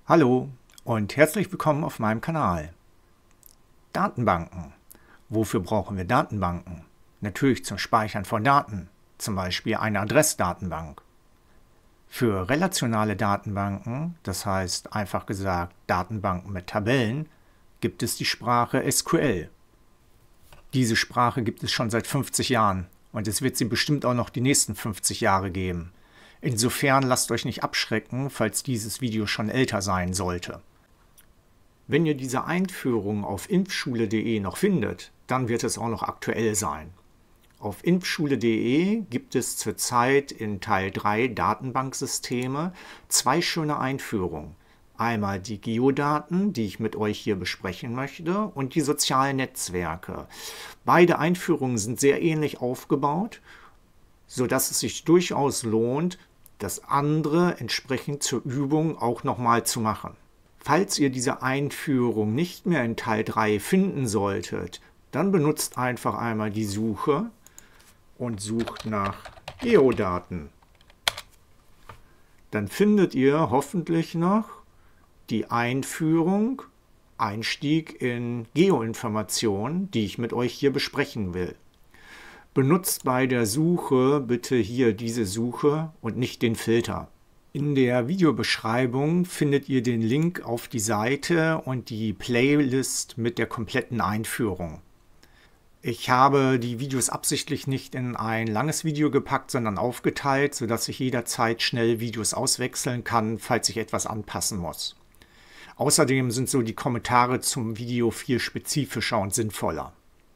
Hallo und herzlich willkommen auf meinem Kanal. Datenbanken. Wofür brauchen wir Datenbanken? Natürlich zum Speichern von Daten, zum Beispiel eine Adressdatenbank. Für relationale Datenbanken, das heißt einfach gesagt Datenbanken mit Tabellen, gibt es die Sprache SQL. Diese Sprache gibt es schon seit 50 Jahren und es wird sie bestimmt auch noch die nächsten 50 Jahre geben. Insofern lasst euch nicht abschrecken, falls dieses Video schon älter sein sollte. Wenn ihr diese Einführung auf infschule.de noch findet, dann wird es auch noch aktuell sein. Auf infschule.de gibt es zurzeit in Teil 3 Datenbanksysteme 2 schöne Einführungen. Einmal die Geodaten, die ich mit euch hier besprechen möchte, und die sozialen Netzwerke. Beide Einführungen sind sehr ähnlich aufgebaut, sodass es sich durchaus lohnt, das andere entsprechend zur Übung auch nochmal zu machen. Falls ihr diese Einführung nicht mehr in Teil 3 finden solltet, dann benutzt einfach einmal die Suche und sucht nach Geodaten. Dann findet ihr hoffentlich noch die Einführung, Einstieg in Geoinformationen, die ich mit euch hier besprechen will. Benutzt bei der Suche bitte hier diese Suche und nicht den Filter. In der Videobeschreibung findet ihr den Link auf die Seite und die Playlist mit der kompletten Einführung. Ich habe die Videos absichtlich nicht in ein langes Video gepackt, sondern aufgeteilt, sodass ich jederzeit schnell Videos auswechseln kann, falls ich etwas anpassen muss. Außerdem sind so die Kommentare zum Video viel spezifischer und sinnvoller.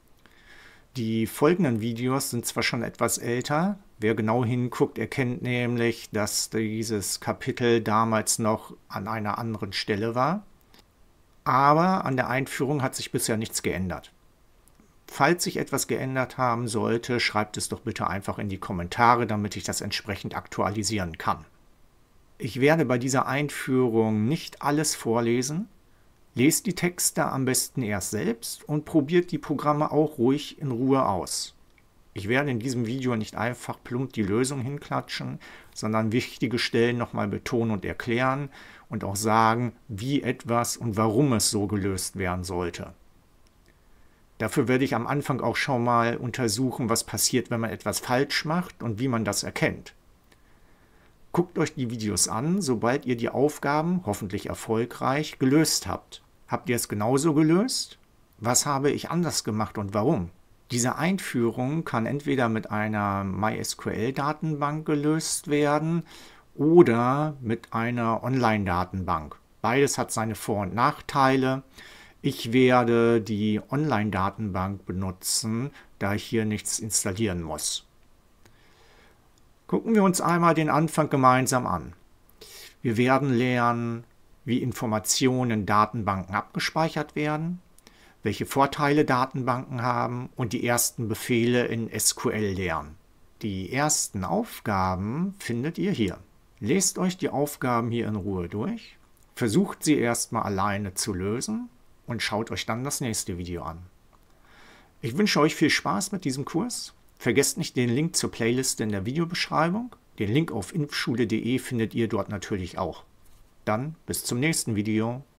Die folgenden Videos sind zwar schon etwas älter, wer genau hinguckt, erkennt nämlich, dass dieses Kapitel damals noch an einer anderen Stelle war, aber an der Einführung hat sich bisher nichts geändert. Falls sich etwas geändert haben sollte, schreibt es doch bitte einfach in die Kommentare, damit ich das entsprechend aktualisieren kann. Ich werde bei dieser Einführung nicht alles vorlesen. Lest die Texte am besten erst selbst und probiert die Programme auch ruhig in Ruhe aus. Ich werde in diesem Video nicht einfach plump die Lösung hinklatschen, sondern wichtige Stellen nochmal betonen und erklären und auch sagen, wie etwas und warum es so gelöst werden sollte. Dafür werde ich am Anfang auch schon mal untersuchen, was passiert, wenn man etwas falsch macht und wie man das erkennt. Guckt euch die Videos an, sobald ihr die Aufgaben, hoffentlich erfolgreich, gelöst habt. Habt ihr es genauso gelöst? Was habe ich anders gemacht und warum? Diese Einführung kann entweder mit einer MySQL-Datenbank gelöst werden oder mit einer Online-Datenbank. Beides hat seine Vor- und Nachteile. Ich werde die Online-Datenbank benutzen, da ich hier nichts installieren muss. Gucken wir uns einmal den Anfang gemeinsam an. Wir werden lernen, wie Informationen in Datenbanken abgespeichert werden, welche Vorteile Datenbanken haben und die ersten Befehle in SQL lernen. Die ersten Aufgaben findet ihr hier. Lest euch die Aufgaben hier in Ruhe durch, versucht sie erstmal alleine zu lösen und schaut euch dann das nächste Video an. Ich wünsche euch viel Spaß mit diesem Kurs. Vergesst nicht den Link zur Playlist in der Videobeschreibung. Den Link auf infschule.de findet ihr dort natürlich auch. Dann bis zum nächsten Video.